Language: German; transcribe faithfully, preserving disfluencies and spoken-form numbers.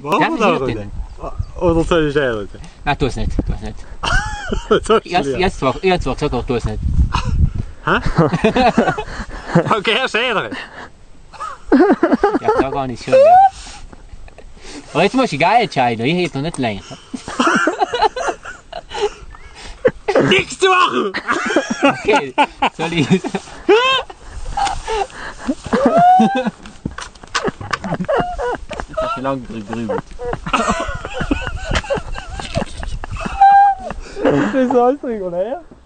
Machen wir da nicht. Oder soll ich ehrlich? Nein, tu es nicht. Tu es nicht. Jetzt, jetzt zwar, ich habe zwar gesagt, aber tu es nicht. Hä? Okay, erst ehrlich. Ja, da gar nicht schon. Ja. Aber jetzt musst du geil entscheiden, ich hätte noch nicht länger. Nichts zu machen! Okay, soll ich. Ich hab schon lange gegrübelt. Das ist alles drin, oder?